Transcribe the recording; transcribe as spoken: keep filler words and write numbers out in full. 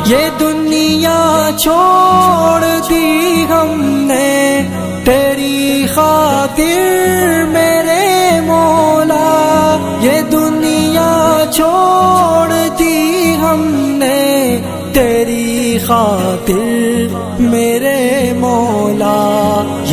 ये दुनिया छोड़ दी हमने तेरी खातिर मेरे मौला। ये दुनिया छोड़ दी हमने तेरी खातिर मेरे मौला।